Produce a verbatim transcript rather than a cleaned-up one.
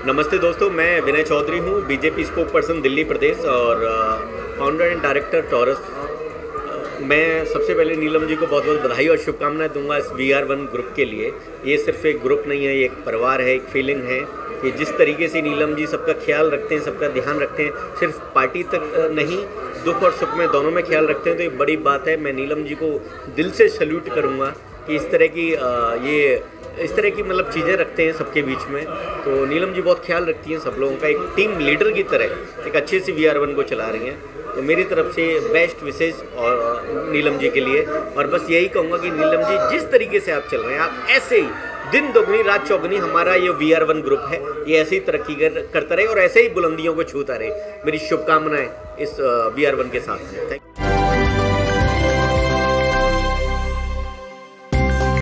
नमस्ते दोस्तों, मैं विनय चौधरी हूँ, बीजेपी स्पोक पर्सन दिल्ली प्रदेश और फाउंडर एंड डायरेक्टर टॉरस। मैं सबसे पहले नीलम जी को बहुत बहुत बधाई और शुभकामनाएं दूंगा इस वी आर वन ग्रुप के लिए। ये सिर्फ एक ग्रुप नहीं है, ये एक परिवार है, एक फीलिंग है कि जिस तरीके से नीलम जी सबका ख्याल रखते हैं, सबका ध्यान रखते हैं, सिर्फ पार्टी तक नहीं, दुख और सुख में दोनों में ख्याल रखते हैं, तो ये बड़ी बात है। मैं नीलम जी को दिल से सल्यूट करूँगा कि इस तरह की ये इस तरह की मतलब चीज़ें रखते हैं सबके बीच में। तो नीलम जी बहुत ख्याल रखती हैं सब लोगों का, एक टीम लीडर की तरह एक अच्छे से वी आर वन को चला रही हैं। तो मेरी तरफ से बेस्ट विशेष और नीलम जी के लिए, और बस यही कहूँगा कि नीलम जी जिस तरीके से आप चल रहे हैं, आप ऐसे ही दिन दोगुनी रात चौगुनी हमारा ये वी आर वन ग्रुप है, ये ऐसे ही तरक्की कर, करता रहे और ऐसे ही बुलंदियों को छूता रहे। मेरी शुभकामनाएं इस वी आर वन के साथ हैं।